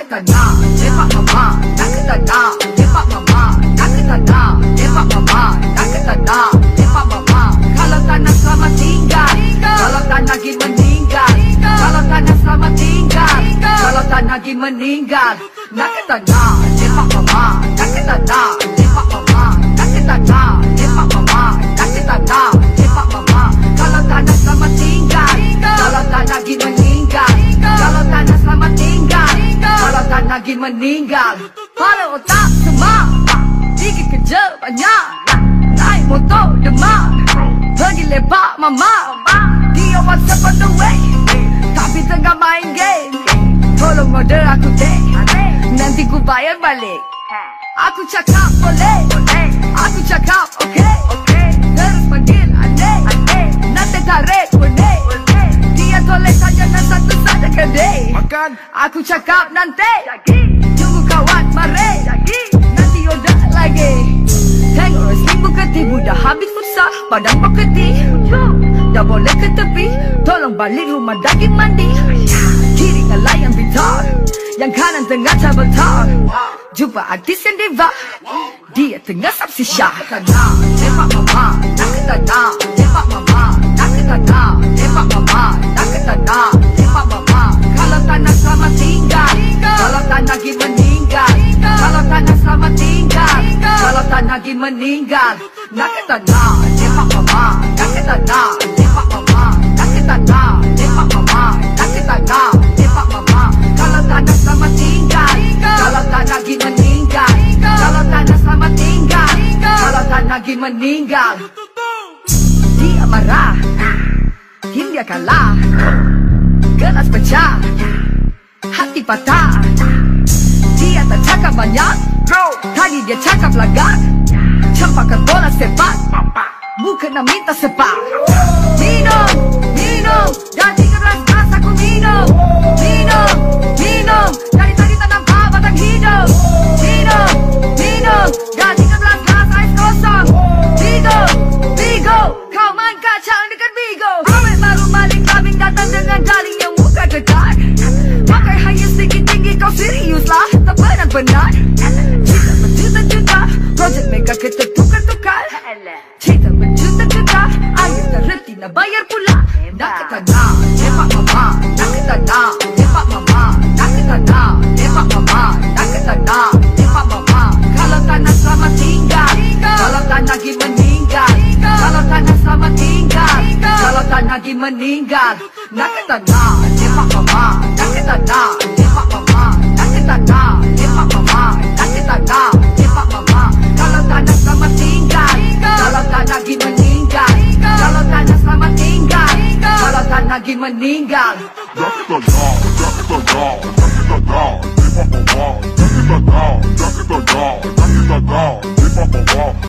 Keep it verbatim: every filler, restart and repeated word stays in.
tanah, lepak mama, nak ke tanah, lepak mama, nak ke tanah, lepak mama, nak ke tanah, lepak mama. Kalau tanah selamat tinggal, kalau tanah pergi meninggal, kalau tanah selamat tinggal, kalau tanah pergi meninggal. Nak ke tanah, lepak mama, nak ke tanah, lepak mama, nak ke tanah, lepak mama, nak ke tanah, lepak mama. Kalau tanah selamat tinggal, kalau tanah pergi meninggal, kalau tanah selamat tinggal, kalau tanah pergi meninggal. Pada otak semak, pergi kerja banyak, naik motor demak, pergi lepak mama. Dia WhatsApp on the way, tapi tengah main game. Tolong order aku dek, nanti ku bayar balik. Aku cakap boleh, aku cakap okey, terus panggil adik, nanti tarik boleh. Dia toleh saja dan satu saja kedai. Aku cakap nanti, tunggu kawan mari, nanti order lagi. Tengok resmi buka tibu, dah habis futsal, badan poketi. Dah boleh ke tepi, tolong balik rumah daging mandi. Kiri ngelayan bitar, yang kanan tengah cabal tar. Jumpa artis yang diva, dia tengah sabsi syah. Tanah, lepak mama, nak ke tanah, lepak mama, nak ke tanah, lepak mama, nak ke tanah, lepak mama. Kalau tanah selamat tinggal, kalau tanah pergi meninggal, kalau tanah selamat tinggal, kalau tanah pergi meninggal. Nak ke tanah, lepak mama, nak ke tanah, lepak mama, nak ke tanah, lepak mama, nak ke tanah, lepak mama. Kalau tanah selamat tinggal, kalau tanah pergi meninggal, kalau tanah selamat tinggal, kalau tanah pergi meninggal. Dia marah, hingga kalah, gelas pecah, hati patah. Dia tak cakap banyak, tadi dia cakap lagat. Campakkan bola sepak, bukan nak minta sepak. Minum, minum, dan tiga belas gelas aku minum. Minum, minum, dari tadi tak nampak batang hidup. Minum, minum, dan tiga belas gelas ais kosong. Bigo, bigo, kau main kacang dekat bigo. Awet baru balik clubbing, datang dengan galing yang muka getar. Pakai highest tinggi-tinggi, kau serius lah, tak benar-benar. Cinta berjuta-juta, projek mereka kita tukar-tukar. Cinta berjuta-juta, air terhenti nak bayar pula. Nak ke tanah, lepak mama, nak ke tanah, lepak mama, nak ke tanah, lepak mama, nak ke tanah, lepak mama. Kalau tanah selamat tinggal, kalau tanah pergi meninggal, kalau tanah selamat tinggal, kalau tanah pergi meninggal. Nak ke tanah, lepak mama, nak ke tanah, lepak mama, nak ke tanah, lepak mama, nak ke tanah, lepak mama. Kalau tanah selamat tinggal, kalau tanah pergi meninggal, kalau tanah selamat tinggal, kalau tanah pergi meninggal. Nak ke tanah, nak ke tanah, nak ke tanah, lepak mama, nak ke tanah, nak ke tanah, nak ke tanah, lepak mama.